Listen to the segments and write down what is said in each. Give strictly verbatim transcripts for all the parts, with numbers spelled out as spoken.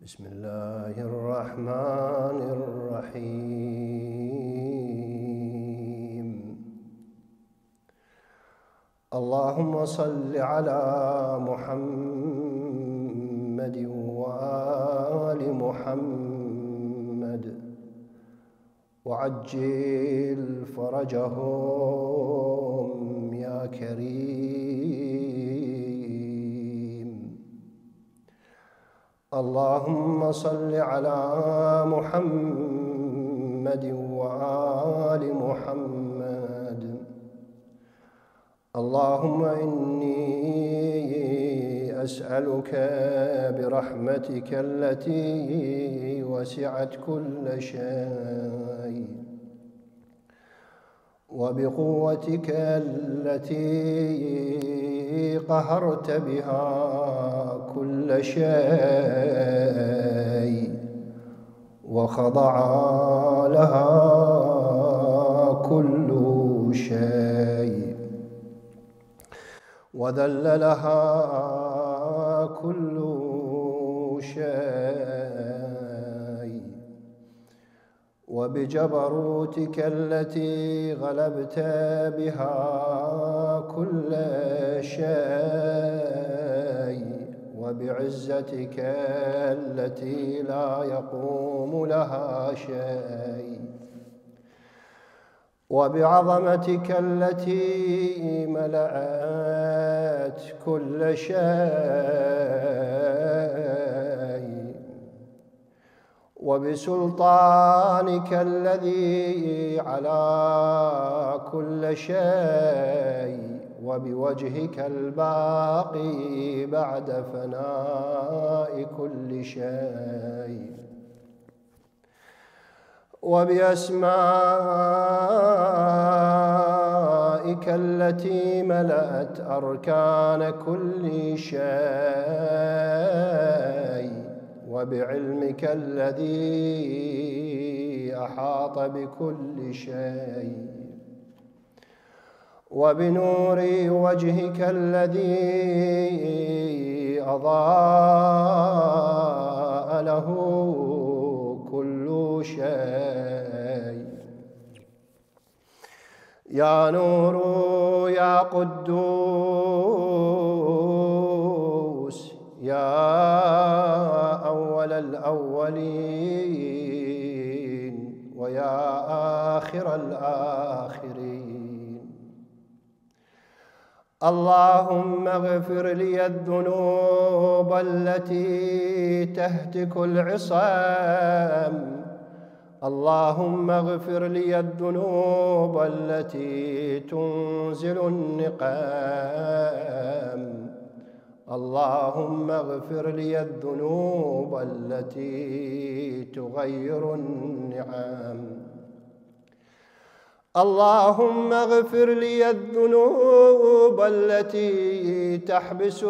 بسم الله الرحمن الرحيم. اللهم صل على محمد وآل محمد وعجل فرجهم يا كريم. اللهم صل على محمد وآل محمد. اللهم إني أسألك برحمتك التي وسعت كل شيء وبقوتك التي قهرت بها كل شيء وخضع لها كل شيء وذل لها كل شيء وبجبروتك التي غلبت بها كل شيء وبعزتك التي لا يقوم لها شيء وبعظمتك التي ملأت كل شيء وبسلطانك الذي على كل شيء وبوجهك الباقي بعد فناء كل شيء وبأسمائك التي ملأت أركان كل شيء وبعلمك الذي أحاط بكل شيء وبنور وجهك الذي أضاء له كل شيء. يا نور يا قدوس يا أول الأولين ويا آخر الآخرين. اللهم اغفر لي الذنوب التي تهتك العصام. اللهم اغفر لي الذنوب التي تنزل النقام. اللهم اغفر لي الذنوب التي تغير النعم. اللهم اغفر لي الذنوب التي تحبس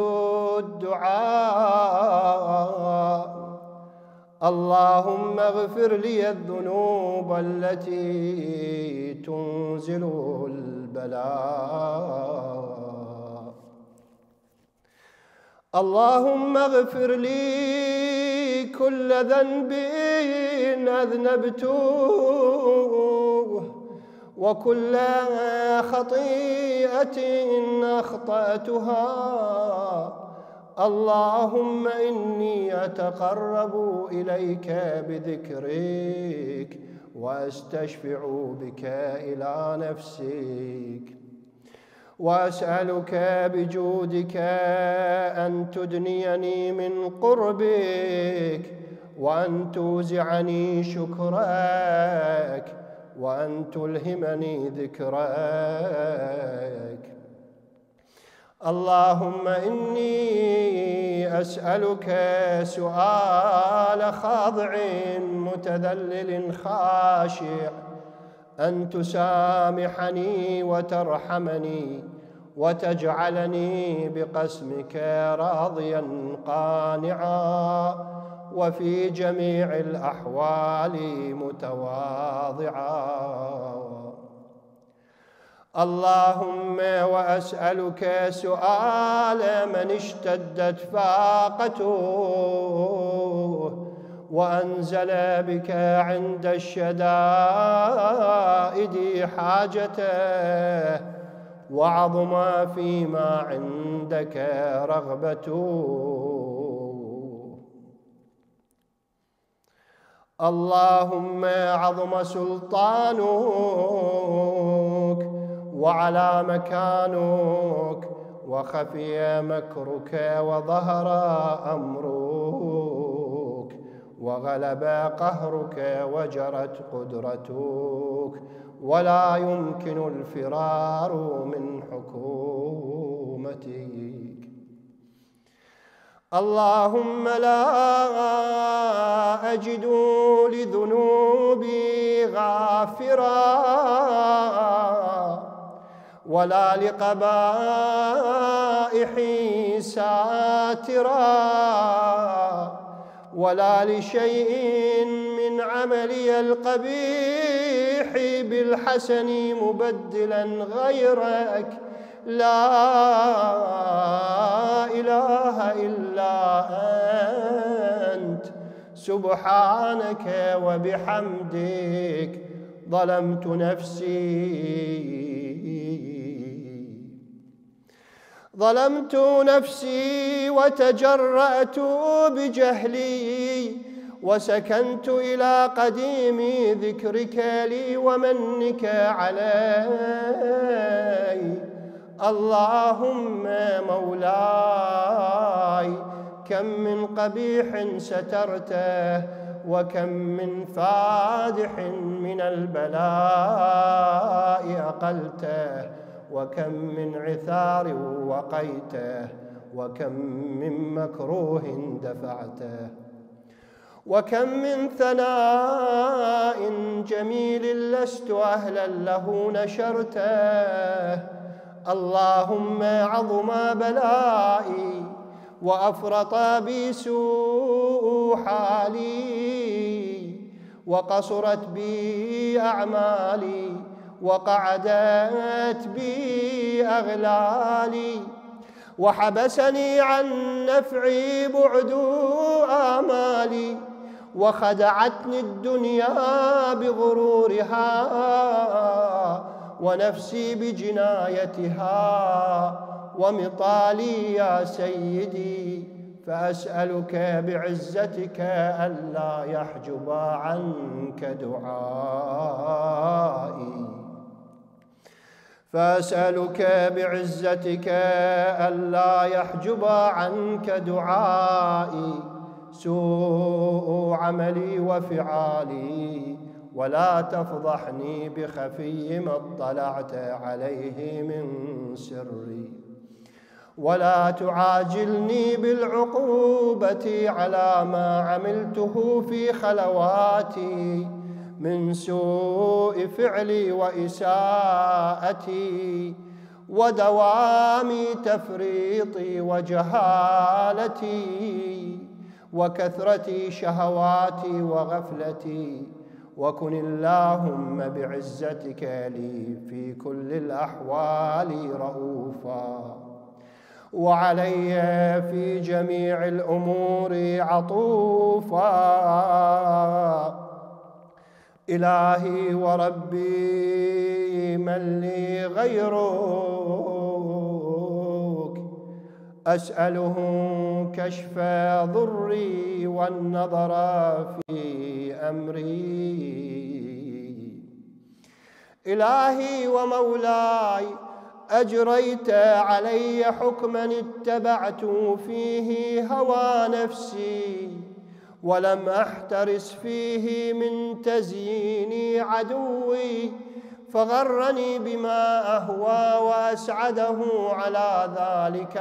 الدعاء. اللهم اغفر لي الذنوب التي تنزل البلاء. اللهم اغفر لي كل ذنب أذنبته وكل خطيئة أخطأتها. اللهم إني أتقرب إليك بذكرك وأستشفع بك إلى نفسك وأسألك بجودك أن تدنيني من قربك وأن توزعني شكرك وأن تلهمني ذكرك. اللهم إني أسألك سؤال خاضع متذلل خاشع أن تسامحني وترحمني وتجعلني بقسمك راضيا قانعا وفي جميع الأحوال متواضعا. اللهم وأسألك سؤال من اشتدت فاقته وأنزل بك عند الشدائد حاجته، وعظم فيما عندك رغبته. اللهم عظم سلطانك وعلى مكانك وخفي مكرك وظهر أمرك وغلب قهرك وجرت قدرتك، ولا يمكن الفرار من حكومتك. اللهم لا أجد لذنوبي غافرا ولا لقبائحي ساترا ولا لشيء من عملي القبيح بالحسن مبدلا غيرك. لا إله إلا أنت سبحانك وبحمدك ظلمت نفسي ظلمت نفسي وتجرأت بجهلي وسكنت إلى قديم ذكرك لي ومنك علي. اللهم مولاي كم من قبيح سترته وكم من فادح من البلاء أقلته وكم من عثار وقيته وكم من مكروه دفعته وكم من ثناء جميل لست أهلا له نشرته. اللهم عظم بلائي وأفرط بي سوء حالي وقصرت بي أعمالي وقعدت بي أغلالي وحبسني عن نفعي بعد آمالي وخدعتني الدنيا بغرورها ونفسي بجنايتها ومطالي يا سيدي، فأسألك بعزتك ألا يحجب عنك دعائي فأسألك بعزتك ألا يحجب عنك دعائي سوء عملي وفعالي، ولا تفضحني بخفي ما اطلعت عليه من سري، ولا تعاجلني بالعقوبة على ما عملته في خلواتي من سوء فعلي وإساءتي ودوام تفريطي وجهالتي وكثرة شهواتي وغفلتي. وكن اللهم بعزتك لي في كل الأحوال رؤوفا، وعلي في جميع الأمور عطوفا. إلهي وربي من لي غيرك، أسأله كشف ضري والنظر في أمري. إلهي ومولاي أجريت علي حكما اتبعت فيه هوى نفسي ولم أحترس فيه من تزيين عدوي، فغرني بما أهوى وأسعده على ذلك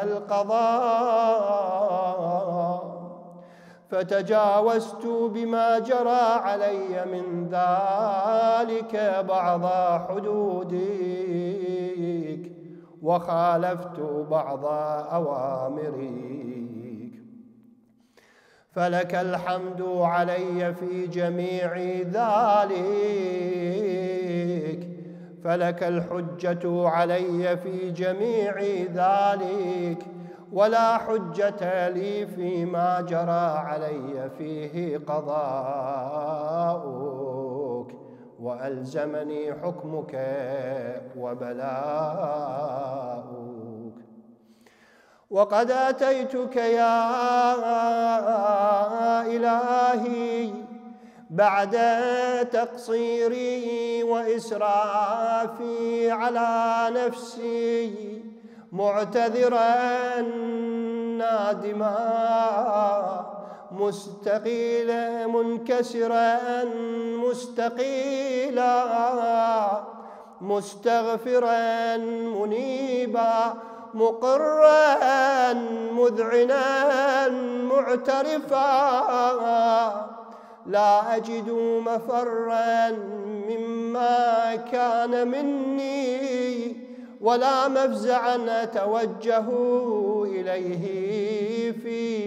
القضاء، فتجاوزت بما جرى علي من ذلك بعض حدودك وخالفت بعض أوامرك. فلك الحمد علي في جميع ذلك، فلك الحجة علي في جميع ذلك، ولا حجة لي فيما جرى علي فيه قضاؤك، وألزمني حكمك وبلاؤك. وقد أتيتك يا إلهي بعد تقصيري وإسرافي على نفسي، معتذرا نادما مستقيلا منكسرا مستقيلا مستغفرا منيبا مقرا مذعنا معترفا، لا أجد مفرا مما كان مني، ولا مفزعا أتوجه إليه في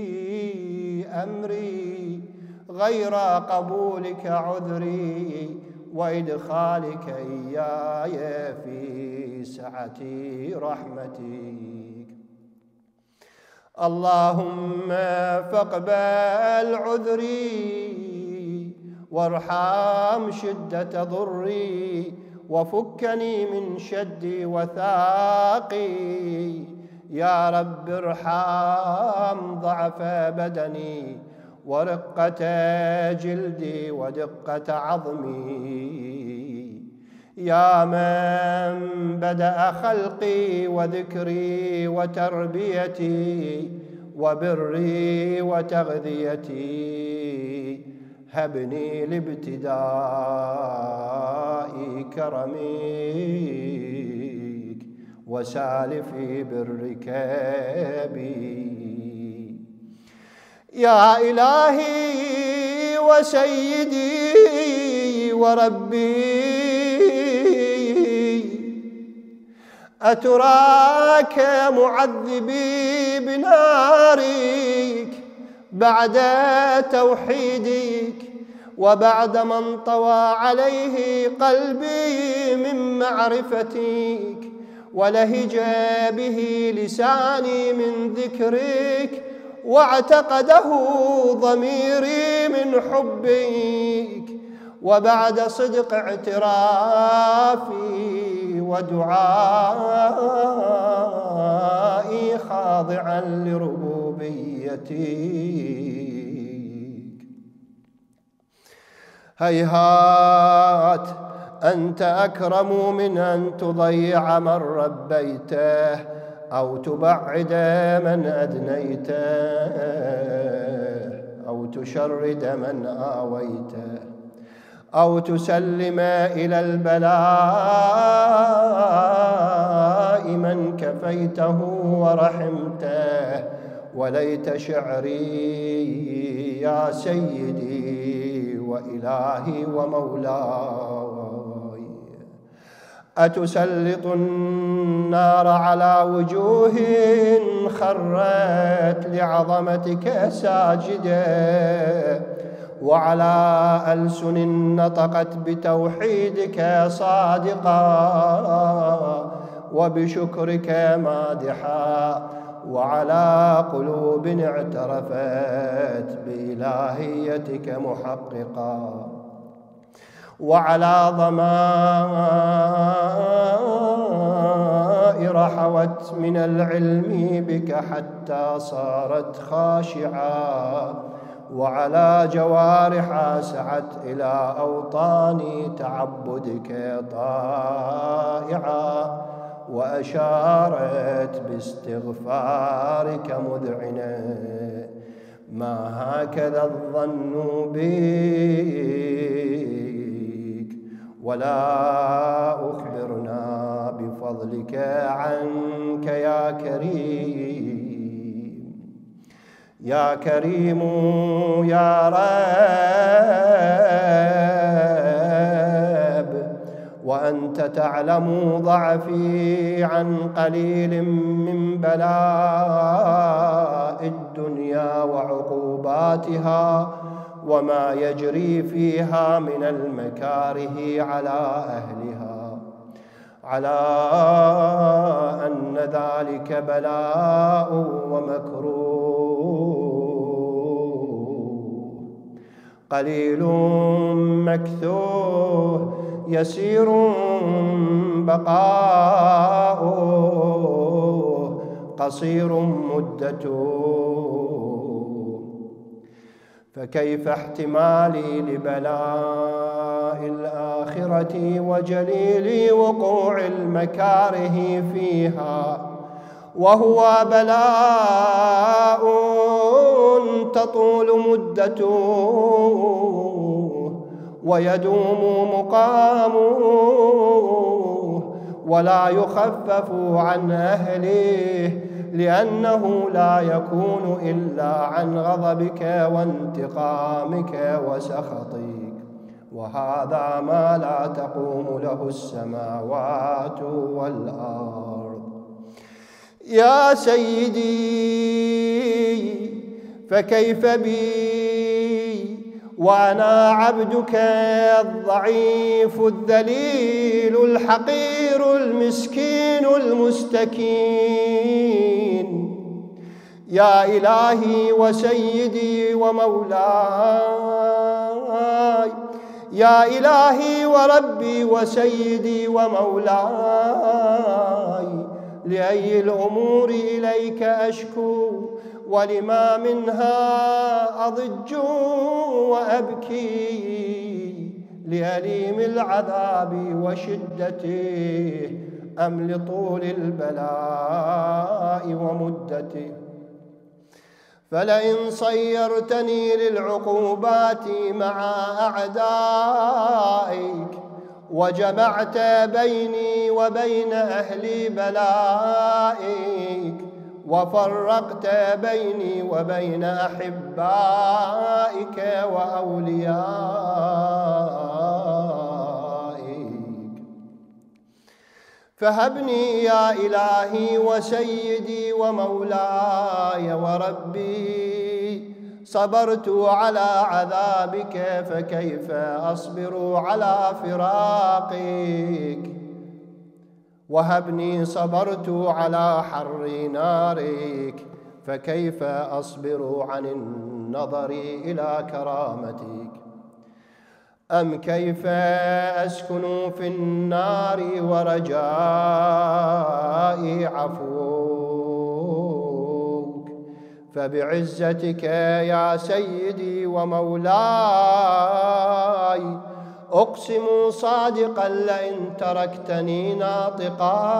أمري غير قبولك عذري وإدخالك إياي في سعة رحمتك. اللهم فاقبل عذري وارحم شدة ضري، وفكني من شدي وثاقي. يا رب ارحم ضعف بدني ورقة جلدي ودقة عظمي. يا من بدأ خلقي وذكري وتربيتي وبري وتغذيتي، هبني لابتداء كرمك وسالف برك بي. يا إلهي وسيدي وربي، أتراك معذبي بنارك بعد توحيدك، وبعد من طوى عليه قلبي من معرفتك، ولهج به لساني من ذكرك، واعتقده ضميري من حبك، وبعد صدق اعترافي ودعائي خاضعا لربوبيتك. هيهات أنت أكرم من أن تضيع من ربيته، أو تبعد من أدنيته، أو تشرد من آويته، أو تسلم إلى البلاء من كفيته ورحمته. وليت شعري يا سيدي وإلهي ومولاي، أتسلط النار على وجوه خرت لعظمتك ساجدة، وعلى ألسن نطقت بتوحيدك صادقا، وبشكرك مادحا، وعلى قلوب اعترفت بإلهيتك محققا، وعلى ضمائر حوت من العلم بك حتى صارت خاشعا، وعلى جوارح سعت إلى أوطان تعبدك طائعا، وأشارت باستغفارك مذعنة. ما هكذا الظن بك، ولا أخبرنا بفضلك عنك يا كريم. يا كريم يا رب، وأنت تعلم ضعفي عن قليل من بلاء الدنيا وعقوباتها، وما يجري فيها من المكاره على أهلها. على أن ذلك بلاء ومكروه، قليل مكثوه يسير بقاؤه، قصير مدته. فكيف احتمالي لبلاء الآخرة وجليل وقوع المكاره فيها، وهو بلاء تطول مدته ويدوم مقامه ولا يخفف عن أهله، لأنه لا يكون إلا عن غضبك وانتقامك وسخطك، وهذا ما لا تقوم له السماوات والأرض. يا سيدي فكيف بي وأنا عبدك الضعيف الذليل الحقير المسكين المستكين، يا إلهي وسيدي ومولاي، يا إلهي وربي وسيدي ومولاي، لأي الأمور إليك أشكو، ولما منها أضج وأبكي، لأليم العذاب وشدته أم لطول البلاء ومدته؟ فلئن صيرتني للعقوبات مع أعدائك، وجمعت بيني وبين أهل بلائك، وفرقت بيني وبين أحبائك وأوليائك، فهبني يا إلهي وسيدي ومولاي وربي، صبرت على عذابك فكيف أصبر على فراقك، وهبني صبرت على حر نارك فكيف أصبر عن النظر إلى كرامتك، أم كيف أسكن في النار ورجائي عفوك، فبعزتك يا سيدي ومولاي أقسم صادقا لئن تركتني ناطقا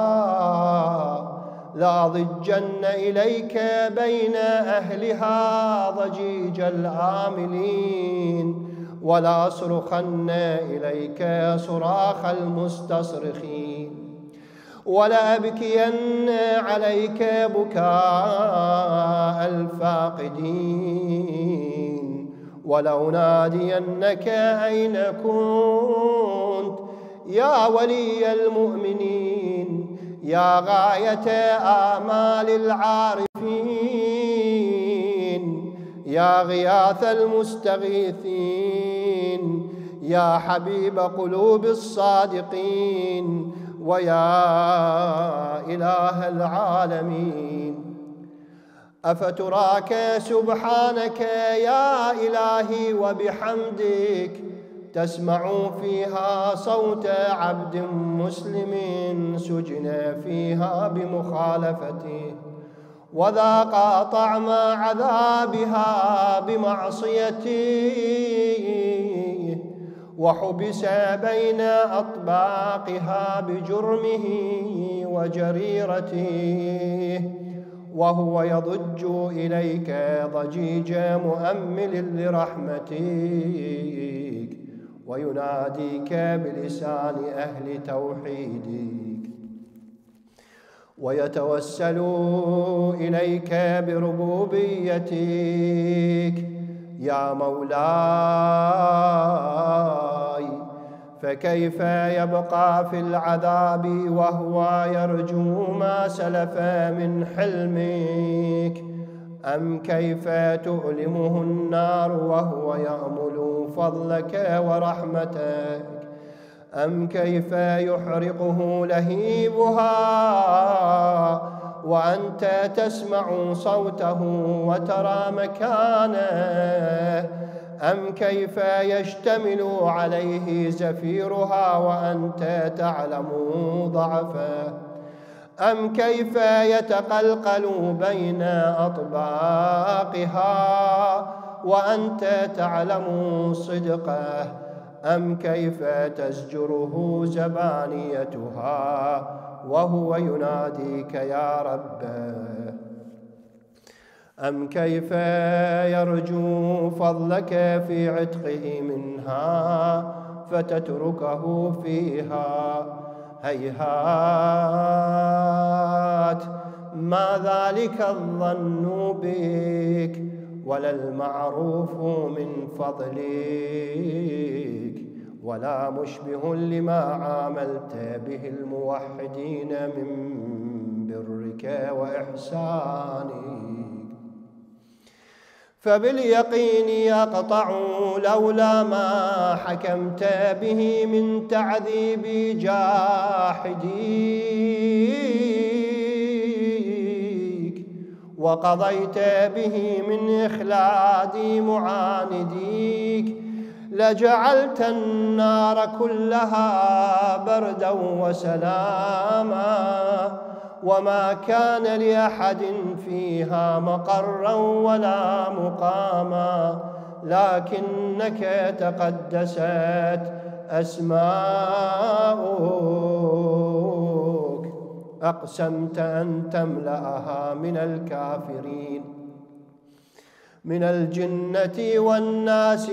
لأضجن إليك بين أهلها ضجيج الآملين، ولا أصرخن إليك صراخ المستصرخين، ولا أبكين عليك بكاء الفاقدين، ولو نادينك أين كنت يا ولي المؤمنين، يا غاية آمال العارفين، يا غياث المستغيثين، يا حبيب قلوب الصادقين، ويا إله العالمين. أفتراك سبحانك يا إلهي وبحمدك تسمع فيها صوت عبد مسلم سجن فيها بمخالفته، وذاق طعم عذابها بمعصيته، وحبس بين أطباقها بجرمه وجريرته، وهو يضج إليك ضجيج مؤمل لرحمتك، ويناديك بلسان أهل توحيدك، ويتوسل إليك بربوبيتك يا مولاي، فكيف يبقى في العذاب وهو يرجو ما سلف من حلمك؟ أم كيف تؤلمه النار وهو يأمل فضلك ورحمتك؟ أم كيف يحرقه لهيبها وأنت تسمع صوته وترى مكانه؟ أم كيف يشتمل عليه زفيرها وأنت تعلم ضعفه؟ أم كيف يتقلقل بين أطباقها وأنت تعلم صدقه؟ أم كيف تزجره زبانيتها وهو يناديك يا رب؟ أم كيف يرجو فضلك في عتقه منها فتتركه فيها؟ هيهات، ما ذلك الظن بك ولا المعروف من فضلك ولا مشبه لما عاملت به الموحدين من برك وإحسانك. فباليقين يقطع لولا ما حكمت به من تعذيب جاحديك وقضيت به من إخلاد معانديك لجعلت النار كلها بردا وسلاما وما كان لأحد فيها مقرا ولا مقاما، لكنك تقدست أسماؤك أقسمت أن تملأها من الكافرين من الجنة والناس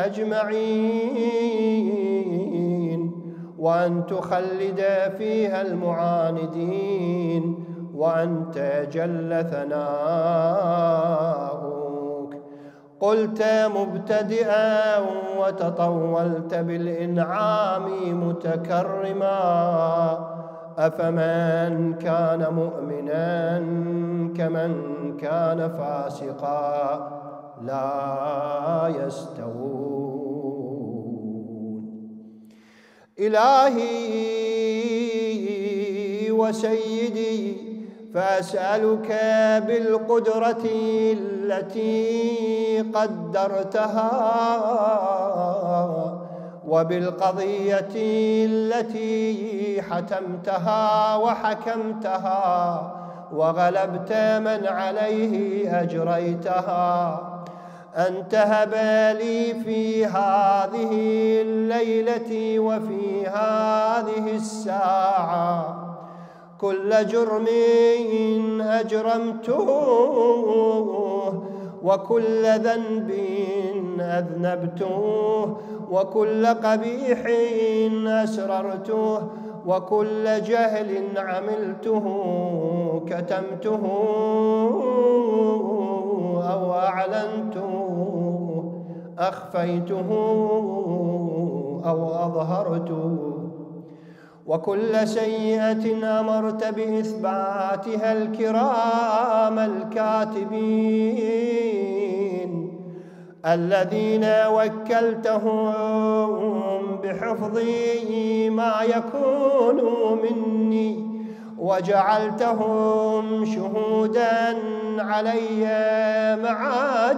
أجمعين وأن تخلد فيها المعاندين وأنت جل ثناؤك. قلت مبتدئا وتطولت بالإنعام متكرما أفمن كان مؤمنا كمن كان فاسقا لا يستوون. إلهي وسيدي فأسألك بالقدرة التي قدرتها وبالقضية التي حتمتها وحكمتها وغلبت من عليه أجريتها أن تهب لي في هذه الليلة وفي هذه الساعة كل جرم أجرمته وكل ذنب أذنبته وكل قبيح أسررته وكل جهل عملته كتمته أو أعلنته أخفيته أو أظهرته وكل سيئة أمرت بإثباتها الكرام الكاتبين الذين وكلتهم بحفظ ما يكون مني وجعلتهم شهودا علي مع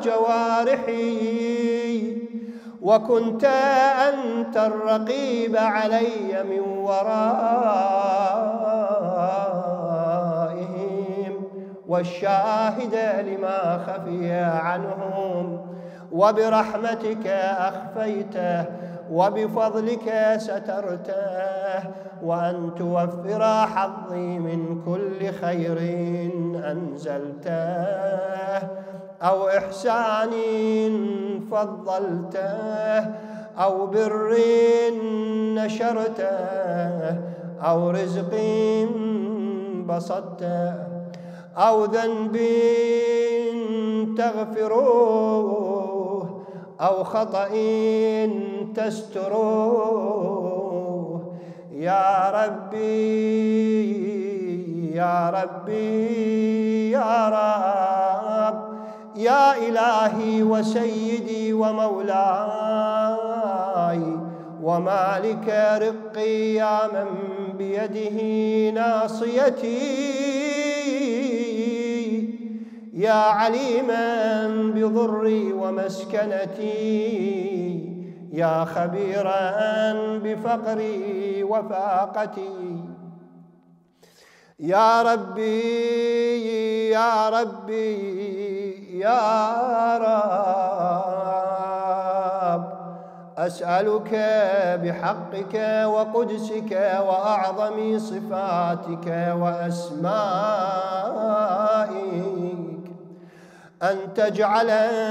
جوارحي وكنت أنت الرقيب علي من ورائهم والشاهد لما خفي عنهم وبرحمتك أخفيته وبفضلك سترته وأن توفر حظي من كل خير أنزلته أو إحسان فضلته أو بر نشرته أو رزق بسطته أو ذنب تغفروه أو خطأ تستروه يا ربي يا ربي يا رب يا إلهي وسيدي ومولاي ومالك رقي يا من بيده ناصيتي، يا عليما بضري ومسكنتي، يا خبيرا بفقري وفاقتي. يا ربي يا ربي يا رب، أسألك بحقك وقدسك وأعظم صفاتك وأسمائك أن تجعل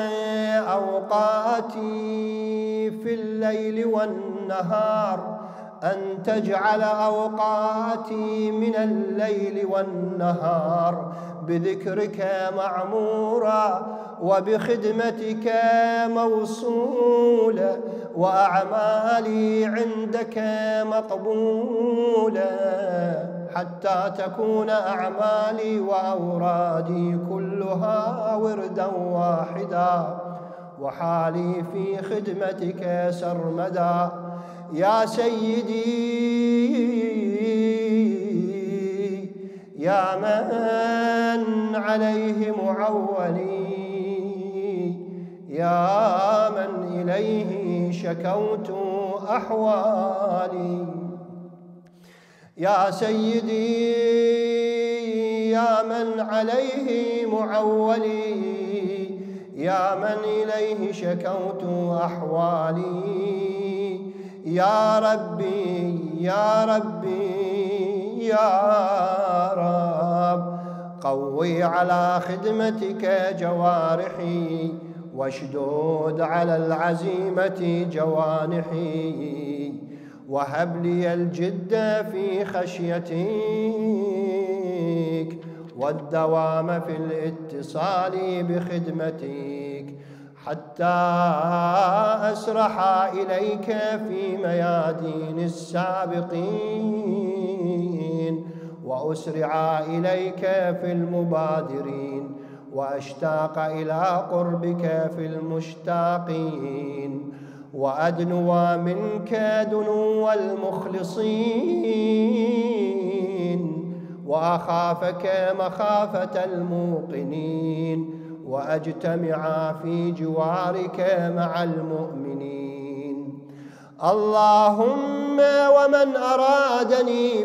أوقاتي في الليل والنهار، أن تجعل أوقاتي من الليل والنهار بذكرك معمورا، وبخدمتك موصولا، وأعمالي عندك مقبولا، حتى تكون أعمالي وأورادي كلها وردا واحدا، وحالي في خدمتك سرمدا. يا سيدي يا من عليه معولي، يا من إليه شكوت أحوالي. يا سيدي يا من عليه معولي، يا من إليه شكوت أحوالي. يا ربي يا ربي يا رب، قوي على خدمتك جوارحي، واشدد على العزيمة جوانحي، وهب لي الجد في خشيتك، والدوام في الاتصال بخدمتك، حتى أسرح إليك في ميادين السابقين، وأسرع إليك في المبادرين، وأشتاق إلى قربك في المشتاقين، وأدنو منك دنو المخلصين، وأخافك مخافة الموقنين، وأجتمع في جوارك مع المؤمنين. اللهم ومن أرادني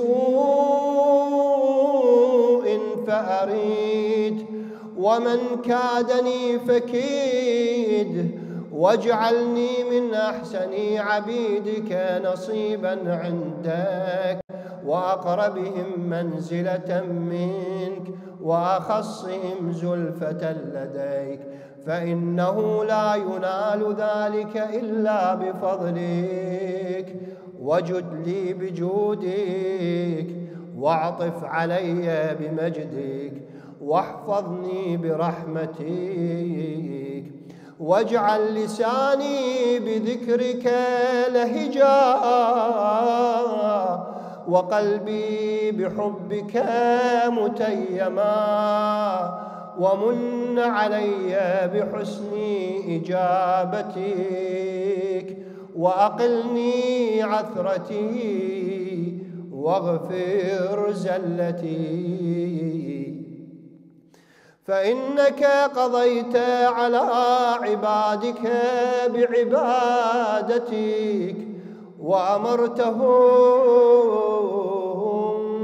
بسوء فأريد، ومن كادني فكيد، واجعلني من أحسن عبيدك نصيبا عندك، وأقربهم منزلة منك، وأخصهم زلفة لديك، فإنه لا ينال ذلك إلا بفضلك. وجد لي بجودك، واعطف علي بمجدك، واحفظني برحمتك، واجعل لساني بذكرك لهجا، وقلبي بحبك متيما، ومن علي بحسن إجابتك، وأقلني عثرتي، واغفر زلتي. فإنك قضيت على عبادك بعبادتك، وأمرتهم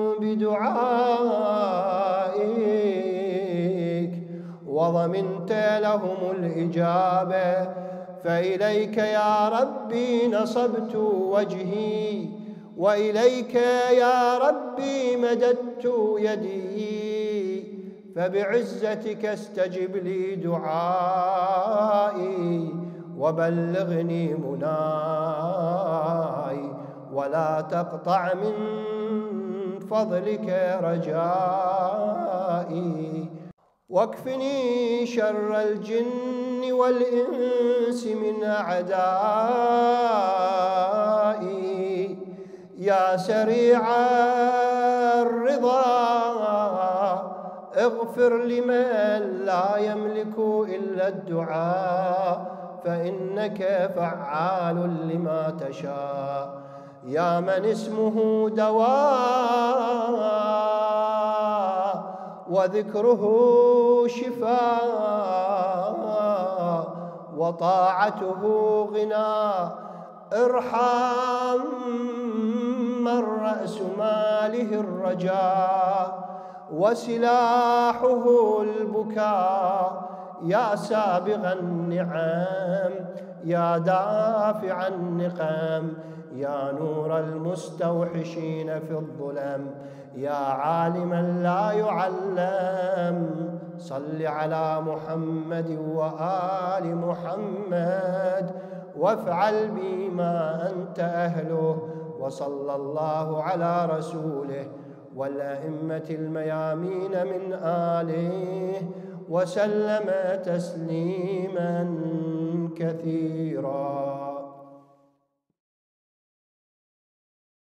بدعائك، وضمنت لهم الإجابة. فإليك يا ربي نصبت وجهي، وإليك يا ربي مددت يدي، فبعزتك استجب لي دعائي، وبلغني مناي، ولا تقطع من فضلك رجائي. واكفني شر الجن والإنس من أعدائي، يا سريع الرضا اغفر لمن لا يملك إلا الدعاء، فإن فإنك فعال لما تشاء، يا من اسمه دواء وذكره شفاء وطاعته غنى. ارحم من رأس ماله الرجاء وسلاحه البكاء، يا سابغ النعم يا دافع النقم، يا نور المستوحشين في الظلم، يا عالما لا يعلم. صل على محمد وآل محمد وافعل بي ما أنت أهله. وصلى الله على رسوله والأئمة الميامين من آله وسلم تسليما كثيرا.